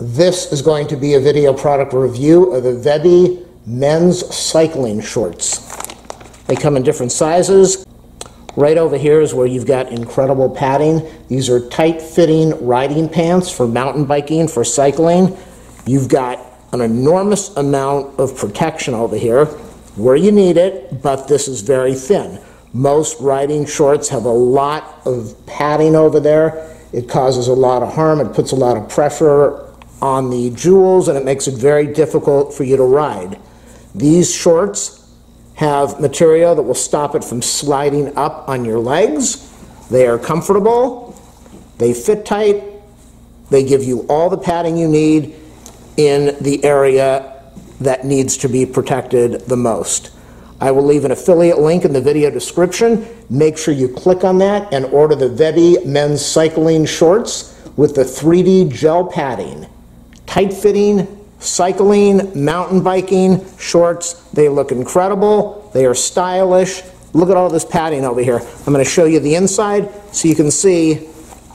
This is going to be a video product review of the Vebi men's cycling shorts. They come in different sizes. Right over here is where you've got incredible padding. These are tight-fitting riding pants for mountain biking, for cycling. You've got an enormous amount of protection over here where you need it, but this is very thin. Most riding shorts have a lot of padding over there. It causes a lot of harm. It puts a lot of pressure on the jewels, and it makes it very difficult for you to ride. These shorts have material that will stop it from sliding up on your legs. They are comfortable. They fit tight. They give you all the padding you need in the area that needs to be protected the most. I will leave an affiliate link in the video description. Make sure you click on that and order the Vebi men's cycling shorts with the 3D gel padding. Tight-fitting, cycling, mountain biking shorts. They look incredible. They are stylish. Look at all this padding over here. I'm going to show you the inside so you can see.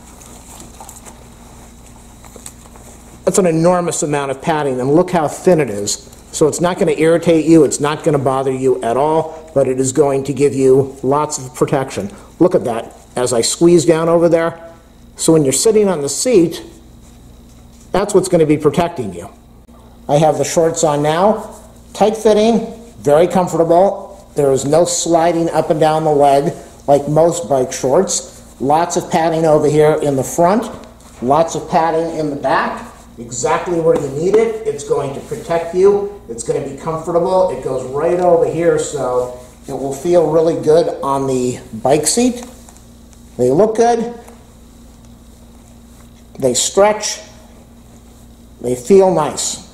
That's an enormous amount of padding, and look how thin it is. So it's not going to irritate you, it's not going to bother you at all, but it is going to give you lots of protection. Look at that as I squeeze down over there. So when you're sitting on the seat, that's what's going to be protecting you. I have the shorts on now. Tight fitting, very comfortable. There is no sliding up and down the leg like most bike shorts. Lots of padding over here in the front, lots of padding in the back. Exactly where you need it. It's going to protect you. It's going to be comfortable. It goes right over here, so it will feel really good on the bike seat. They look good. They stretch. They feel nice.